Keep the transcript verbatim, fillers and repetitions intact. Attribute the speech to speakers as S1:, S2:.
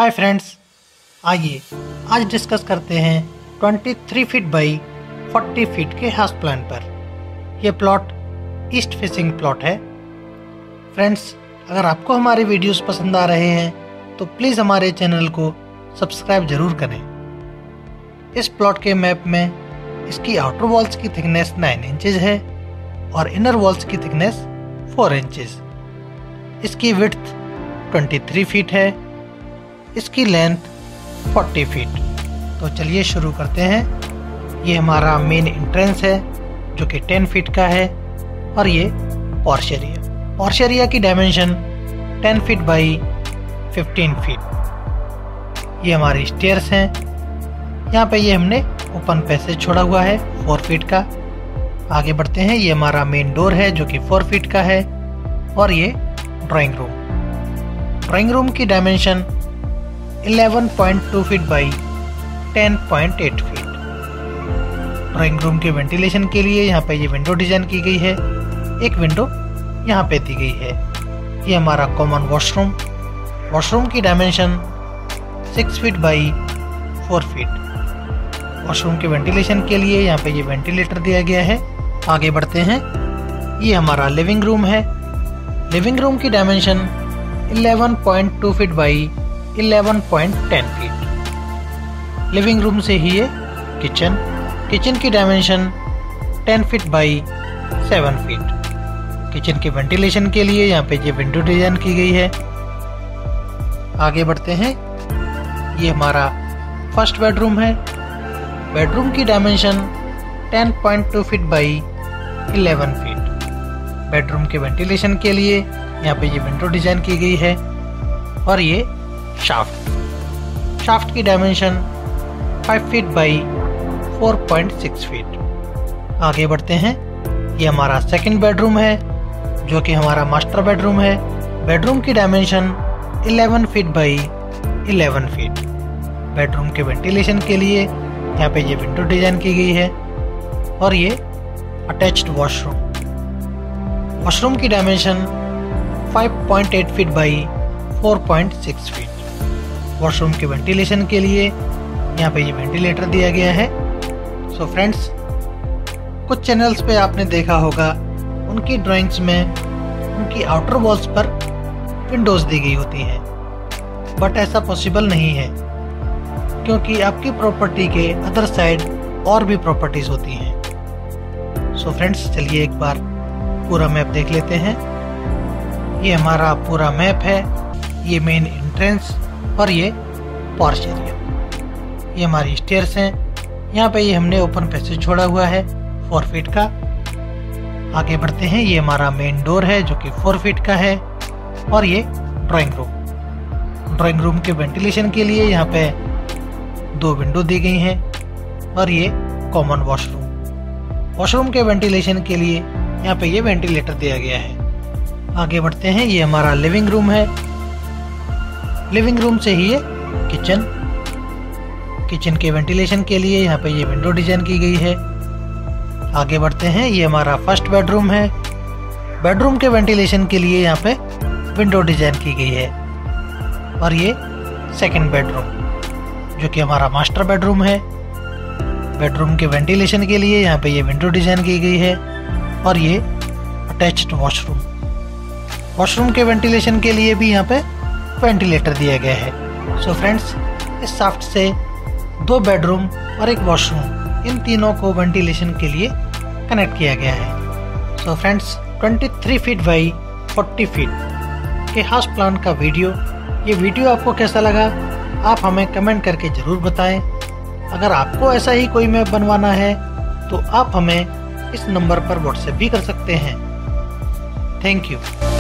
S1: Hi friends, आइए आज discuss करते हैं तेईस फीट बाई चालीस फीट के हाउस प्लान पर। यह प्लॉट ईस्ट फेसिंग प्लॉट है। फ्रेंड्स, अगर आपको हमारे वीडियोस पसंद आ रहे हैं तो प्लीज़ हमारे चैनल को सब्सक्राइब जरूर करें। इस प्लॉट के मैप में इसकी आउटर वॉल्स की थिकनेस नौ इंचेस है और इनर वॉल्स की थिकनेस चार इंचेस। इसकी विड्थ तेईस फीट है, इसकी लेंथ चालीस फीट। तो चलिए शुरू करते हैं। ये हमारा मेन एंट्रेंस है जो कि दस फीट का है और ये पोर्च एरिया पोर्च एरिया की डायमेंशन दस फीट बाई पंद्रह फीट। ये हमारी स्टेयर्स हैं। यहाँ पे ये हमने ओपन पैसेज छोड़ा हुआ है चार फीट का। आगे बढ़ते हैं। ये हमारा मेन डोर है जो कि चार फीट का है और ये ड्राइंग रूम ड्राइंग रूम की डायमेंशन ग्यारह पॉइंट दो फीट बाई दस पॉइंट आठ फीट। ड्राइंग रूम के वेंटिलेशन के लिए यहाँ पे ये विंडो डिजाइन की गई है। एक विंडो यहाँ पे दी गई है। ये हमारा कॉमन वॉशरूम वॉशरूम की डायमेंशन छह फीट बाई चार फीट। वॉशरूम के वेंटिलेशन के लिए यहाँ पे ये वेंटिलेटर दिया गया है। आगे बढ़ते हैं। ये हमारा लिविंग रूम है। लिविंग रूम की डायमेंशन ग्यारह पॉइंट दो फीट बाई ग्यारह पॉइंट दस फीट। लिविंग रूम से ही है किचन किचन की डायमेंशन दस फीट बाई सात फीट। किचन के वेंटिलेशन के लिए यहाँ पे ये विंडो डिजाइन की गई है। आगे बढ़ते हैं। ये हमारा फर्स्ट बेडरूम है। बेडरूम की डायमेंशन दस पॉइंट दो फीट बाई ग्यारह फीट। बेडरूम के वेंटिलेशन के लिए यहाँ पे ये विंडो डिजाइन की गई है और ये शाफ्ट शाफ्ट की डायमेंशन पाँच फीट बाई चार पॉइंट छह फीट। आगे बढ़ते हैं। ये हमारा सेकंड बेडरूम है जो कि हमारा मास्टर बेडरूम है। बेडरूम की डायमेंशन ग्यारह फीट बाई ग्यारह फीट। बेडरूम के वेंटिलेशन के लिए यहाँ पे ये विंडो डिजाइन की गई है और ये अटैच्ड वॉशरूम वॉशरूम की डायमेंशन पाँच पॉइंट आठ फीट बाई चार पॉइंट छह फीट। वॉशरूम के वेंटिलेशन के लिए यहाँ पे ये वेंटिलेटर दिया गया है। सो फ्रेंड्स, कुछ चैनल्स पे आपने देखा होगा उनकी ड्राइंग्स में उनकी आउटर वॉल्स पर विंडोज दी गई होती हैं, बट ऐसा पॉसिबल नहीं है क्योंकि आपकी प्रॉपर्टी के अदर साइड और भी प्रॉपर्टीज होती हैं। सो फ्रेंड्स, चलिए एक बार पूरा मैप देख लेते हैं। ये हमारा पूरा मैप है। ये मेन एंट्रेंस और ये पोर्च एरिया। ये हमारी स्टेयर्स हैं। यहाँ पे ये हमने ओपन पैसेज छोड़ा हुआ है चार फीट का। आगे बढ़ते हैं। ये हमारा मेन डोर है जो कि चार फीट का है और ये ड्राइंग रूम ड्राइंग रूम के वेंटिलेशन के लिए यहाँ पे दो विंडो दी गई हैं और ये कॉमन वॉशरूम वॉशरूम के वेंटिलेशन के लिए यहाँ पे ये वेंटिलेटर दिया गया है। आगे बढ़ते हैं। ये हमारा लिविंग रूम है। लिविंग रूम से ही है किचन किचन के वेंटिलेशन के लिए यहाँ पे ये विंडो डिजाइन की गई है। आगे बढ़ते हैं। ये हमारा फर्स्ट बेडरूम है। बेडरूम के वेंटिलेशन के लिए यहाँ पे विंडो डिजाइन की गई है और ये सेकंड बेडरूम जो कि हमारा मास्टर बेडरूम है। बेडरूम के वेंटिलेशन के लिए यहाँ पे ये विंडो डिजाइन की गई है और ये अटैच्ड वॉशरूम वॉशरूम के वेंटिलेशन के लिए भी यहाँ पे वेंटिलेटर दिया गया है। सो फ्रेंड्स, इस शाफ्ट से दो बेडरूम और एक वॉशरूम इन तीनों को वेंटिलेशन के लिए कनेक्ट किया गया है। सो फ्रेंड्स, तेईस फीट बाई चालीस फीट के हाउस प्लान का वीडियो ये वीडियो आपको कैसा लगा आप हमें कमेंट करके ज़रूर बताएं। अगर आपको ऐसा ही कोई मैप बनवाना है तो आप हमें इस नंबर पर व्हाट्सएप भी कर सकते हैं। Thank you.